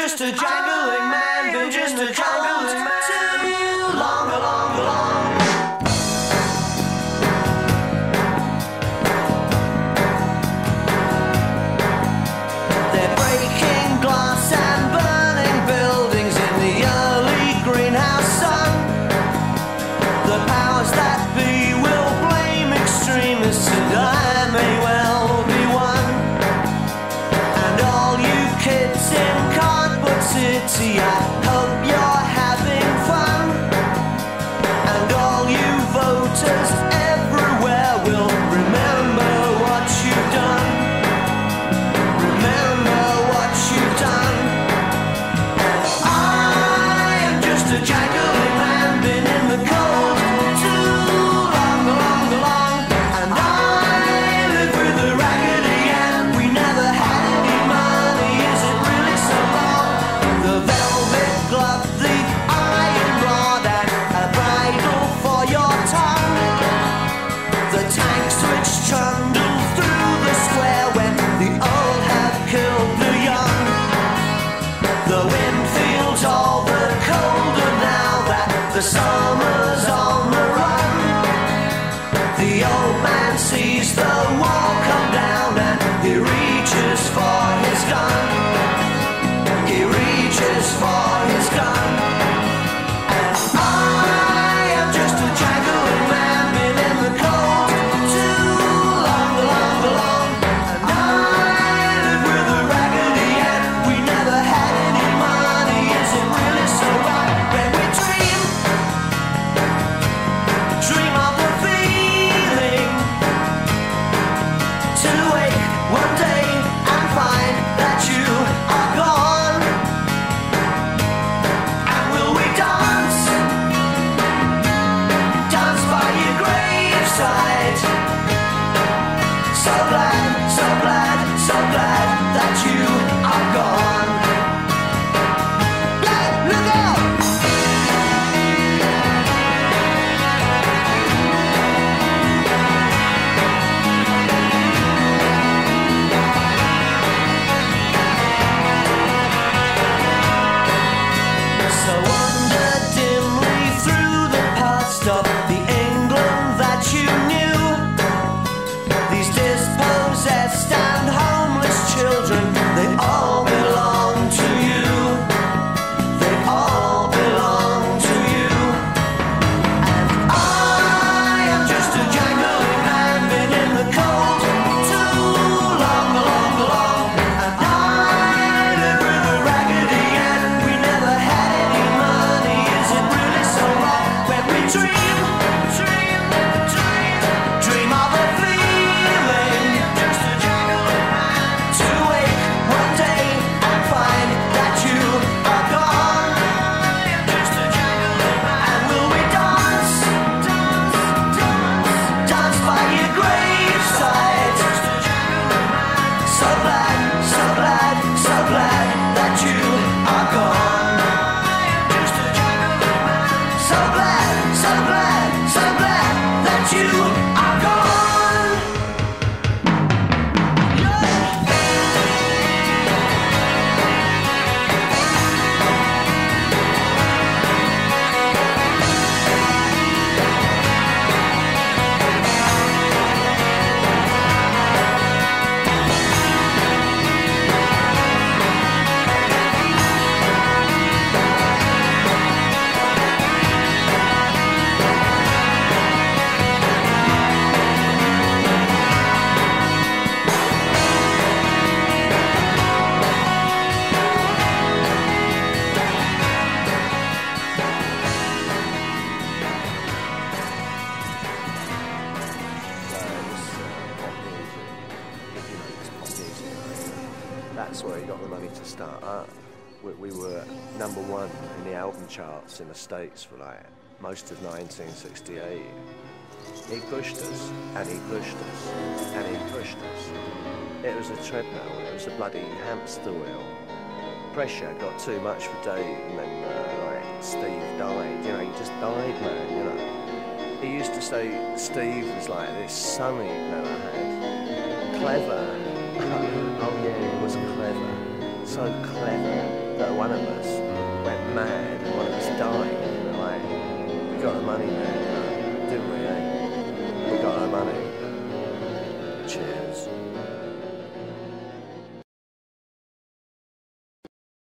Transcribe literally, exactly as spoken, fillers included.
just a jangling man, been just a jangling man too long, long, long. They're breaking glass and burning buildings in the early greenhouse sun. The powers that be will blame extremists, and I may well be one. And all you kids in Cardboard City, I hope you're having fun. And all you voters everywhere will remember what you've done. Remember what you've done. And I am just a jangling man, been in the cold too long, long, long. And I live with a raggedy hand. We never had any money, is it really so long? The velvet glove, the iron rod, and a bridle for your tongue. The tanks which trundle through the square when the old have killed the young. The wind feels all the colder now that the summer's on the run. The old man sees the wall come down and he reaches for his gun. He reaches for his gun. And I am just a jangling man, been in the cold too long, long, long. And I live with a raggedy hand. We never had any money, is it really so right? When we dream, dream of the feeling to wake one day and find that you are gone. And will we dance, dance by your graveside? So glad, so glad, so glad that you are gone. Yeah, look out! So wander dimly through the past of the England that you knew. These dispossessed and homeless children, they all belong to you. They all belong to you. And I am just a jangling man, been in the cold too long, long, long. And I live with a raggedy hand. We never had any money, is it really so wrong? When we dream, dream, dream, dream of a feeling, just a jangling man, to wake one day and find that you are gone. Just a jangling man. And will we dance, dance, dance, dance by your graveside? Just a jangling man. So glad, so glad, so glad that you are gone. Just a jangling man. So glad, so glad, so glad that you are gone. That's where he got the money to start up. We, we were number one in the album charts in the States for like most of nineteen sixty-eight. He pushed us, and he pushed us, and he pushed us. It was a treadmill, it was a bloody hamster wheel. Pressure got too much for Dave, and then uh, like Steve died. You know, he just died, man. You know, he used to say Steve was like this son he'd never had. Clever. Oh yeah, he was clever. So clever. that one of us went mad and one of us died. And like, we got the money now.